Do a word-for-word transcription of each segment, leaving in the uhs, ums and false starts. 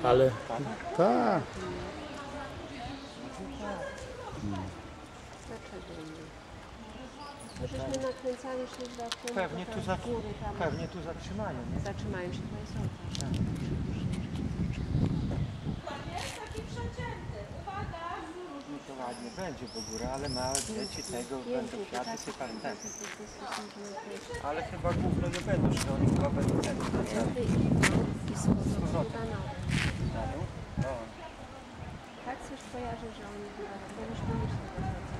Ale tak. Dlaczego nie? Bo żeśmy nakręcali ślizgawką, Pewnie tu, za, góry tam. pewnie tu zatrzymają, nie? Zatrzymają się, to jest ołtarz. Tak. No to ładnie będzie w ogóle, ale małe dzieci tego będą kwiaty sypać tak. Ale chyba główno nie będą, że oni chyba będą tego. I z powrotem Na dół? O. tak coś kojarzy, że oni chyba, bo myśmy już tego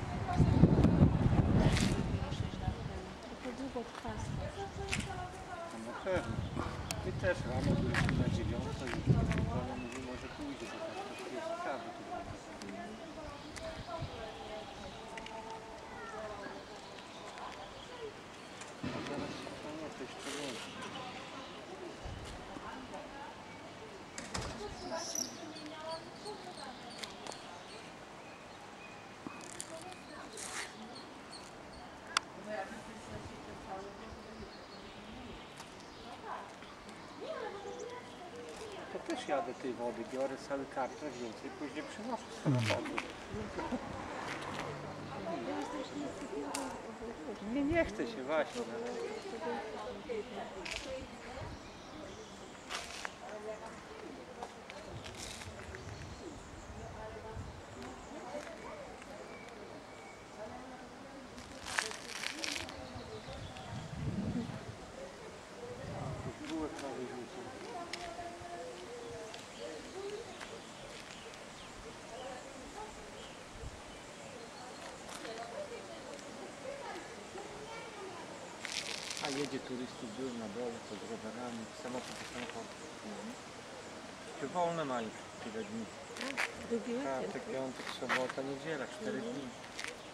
to długo trwa. No pewnie. My też rano byliśmy na dziewiątą i żona mówi, może pójdzie, bo tak troszkę jest sprawy tutaj. A zaraz, no nie, to jeszcze nie. To też jadę tej wody, biorę cały kartę więcej, później przynoszę z samochodu. Nie, nie chce się właśnie. Bułek prawie rzucam. A jedzie turystów, był na dole, to z rowerami, samochód do samochodu. Czy wolne mają tyle dni? Drugi weekend. Czwartek, piątek, sobota, niedziela, cztery dni.